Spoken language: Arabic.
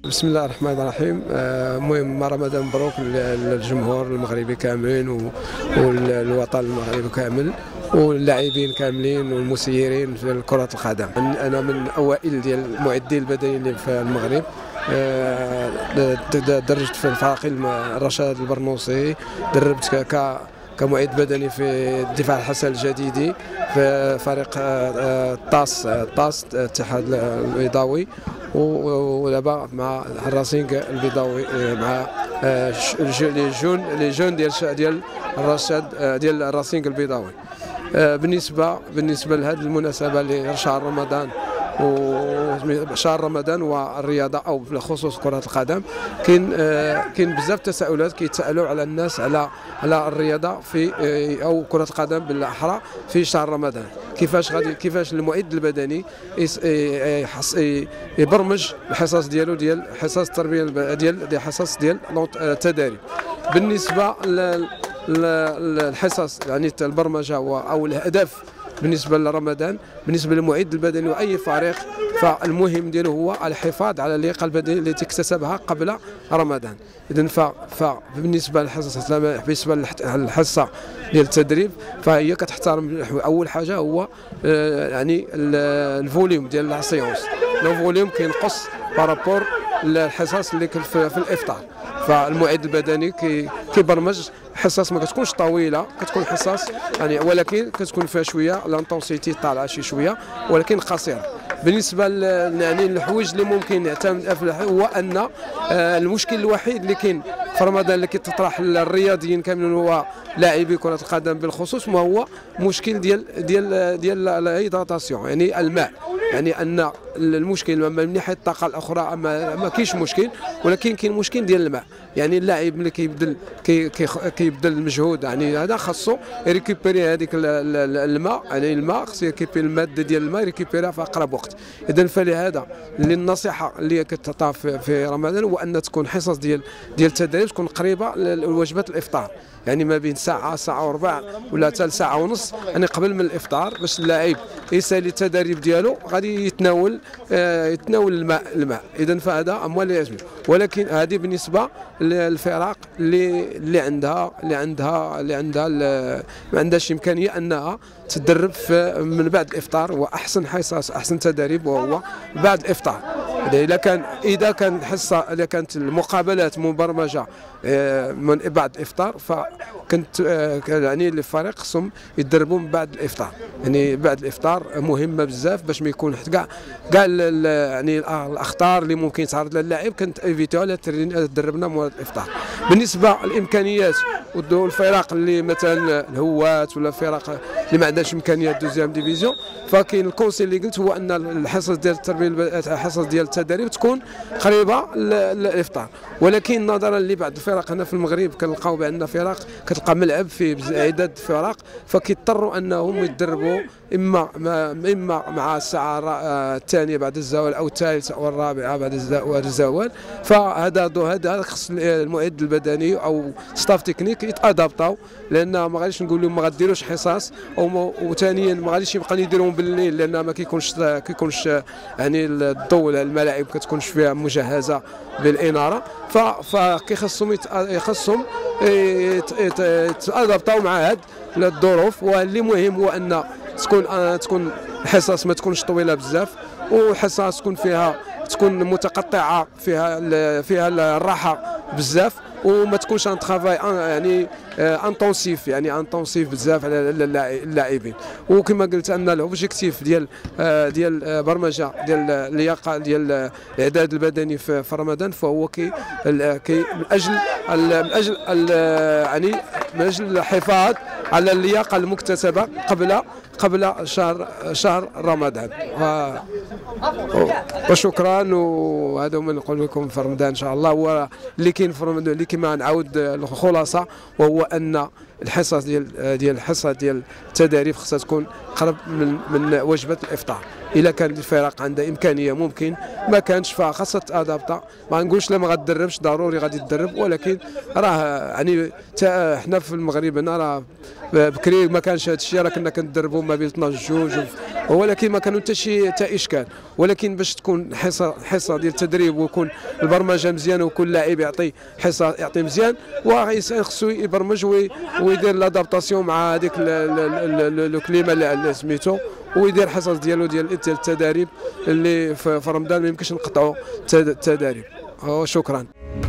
بسم الله الرحمن الرحيم. المهم رمضان مبروك للجمهور المغربي كاملين والوطن المغربي كامل واللاعبين كاملين والمسيرين في كرة القدم. أنا من أوائل ديال المعدين البدنيين في المغرب. درجت في الفريق رشاد البرنوسي، دربت كمعد بدني في الدفاع الحسن الجديدي في فريق طاس الاتحاد البيضاوي، ودابا مع الراسينغ البيضاوي مع لي جون ديال الرشاد ديال الراسينغ البيضاوي. بالنسبه لهذه المناسبه لشهر رمضان وشهر رمضان والرياضه او بالخصوص كره القدم، كاين بزاف تساؤلات كيتسالوا على الناس على الرياضه في او كره القدم بالاحرى في شهر رمضان. كيفاش المعد البدني يبرمج الحصص ديالو ديال حصص التربيه ديال حصص ديال التدريب. بالنسبه للحصص يعني البرمجه او الاهداف بالنسبه لرمضان، بالنسبه للمعد البدني واي فريق، فالمهم ديالو هو الحفاظ على اللياقه البدنيه التي اكتسبها قبل رمضان. اذا فبالنسبه للحصه ديال التدريب، فهي كتحترم اول حاجه هو يعني الفوليوم ديال لا سيونس. الفوليوم كينقص بارابور الحصص اللي في الافطار. فالمعد البدني كيبرمج حصص ما كتكونش طويله، كتكون حصص يعني ولكن كتكون فيها شويه لانتونسيتي طالعه شويه ولكن قصيره. بالنسبه يعني الحوايج اللي ممكن نعتمد فيها هو ان المشكل الوحيد اللي كاين في رمضان اللي كيتطرح للرياضيين كاملين هو لاعبي كره القدم بالخصوص، ما هو مشكل ديال الهيدراتاسيون يعني الماء. يعني ان المشكل من ناحيه الطاقه الاخرى ما كاينش مشكل، ولكن كاين مشكل ديال الماء. يعني اللاعب ملي كيبذل المجهود يعني هذا خاصو يريكوبيري هذيك الماء، يعني الماء خصو يريكوبيري الماده ديال الماء يريكوبيريها في اقرب وقت. اذا فلهذا اللي النصيحه اللي كتعطى في رمضان هو ان تكون حصص ديال التدريب تكون قريبه لوجبات الافطار، يعني ما بين ساعه وربع ولا حتى ساعه ونص يعني قبل من الافطار، باش اللاعب يسالي التدريب ديالو غادي يتناول الماء. اذا فهذا هو اللي يجب. ولكن هذه بالنسبه للفرق اللي ما عندهاش امكانيه انها تدرب من بعد الافطار، واحسن حصص احسن تدريب وهو بعد الافطار. اذا كانت المقابلات مبرمجه من بعد الافطار، فكنت يعني الفريق خصهم يدربوا من بعد الافطار. يعني بعد الافطار مهمه بزاف باش ما يكون كاع يعني الاخطار اللي ممكن يتعرض لها اللاعب كانت ايفيتوها دربنا مورا الافطار. بالنسبه للامكانيات والفرق اللي مثلا الهواة ولا فرق اللي ما عندهاش امكانيات دوزيام ديفيزيون، فكاين الكونسي اللي قلت هو ان الحصص ديال التربيه الحصص ديال التدريب تكون قريبه للافطار. ولكن نظرا لبعض الفرق هنا في المغرب كنلقاو بان فرق كتلقى ملعب فيه عدد فرق، فكيضطروا انهم يتدربوا اما مع الساعه الثانيه بعد الزوال او الثالثه او الرابعه بعد الزوال. فهذا خص المعد البدني او ستاف تكنيك يتادابطاو، لان ما غاديش نقول لهم ما غاديروش حصص، وثانيا ما غاديش يبقى يديرهم بالليل لان ما كيكونش يعني الضوء الملاعب كتكونش فيها مجهزه بالاناره. فكيخصهم يتادابطاو مع هاد الظروف. واللي مهم هو ان تكون الحصص ما تكونش طويله بزاف، وحصص تكون متقطعه فيها الراحه بزاف، وما تكونش ان ترافاي يعني انتونسيف بزاف على اللاعبين. وكما قلت ان الاوبجيكتيف ديال برمجه ديال اللياقه ديال الاعداد البدني في رمضان، فهو من اجل الحفاظ على اللياقه المكتسبه قبل شهر رمضان. وشكرا. وهذا ما نقول لكم في رمضان ان شاء الله. هو اللي كاين في رمضان اللي كما نعاود الخلاصه، وهو ان الحصص ديال التدريب خصها تكون قرب من وجبه الافطار. الا كان الفرق عندها امكانيه ممكن، ما كانش فخاصها تادابطا. ما نقولش لا ما غادربش، ضروري غادي تدرب، ولكن راه يعني حنا في المغرب هنا راه بكري ما كانش هذا الشيء، راه كنا كندربوا ما بين 12 جوج ولكن ما كانوا حتى اشكال. ولكن باش تكون حصه ديال التدريب ويكون البرمجه مزيانه وكل لاعب يعطي حصه يعطي مزيان، خصو يبرمج ويدير لادابتاسيون مع هذيك لو كليما اللي سميتو، ويدير حصص ديالو ديال التدريب اللي في رمضان ما يمكنش نقطعوا التدريب. شكرا.